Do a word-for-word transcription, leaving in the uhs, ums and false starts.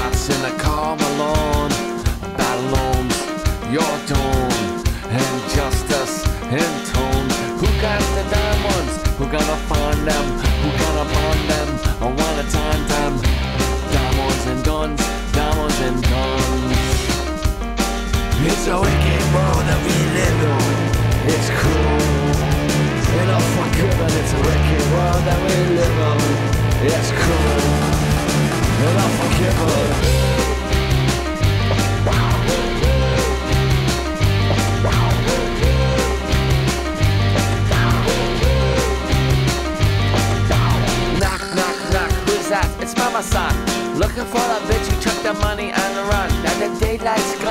shots in the car alone. Battle loans, your tone, and justice in tone. Who got the diamonds? Who gonna find them? Who gonna bond them? I wanna time them. Diamonds and guns, diamonds and guns. It's a wicked world that we live in. It's cruel and unforgiving. It's a wicked world that we live in. It's cruel and unforgiving. It's Mama Son, looking for a bitch who took the money and the run. Now the daylight's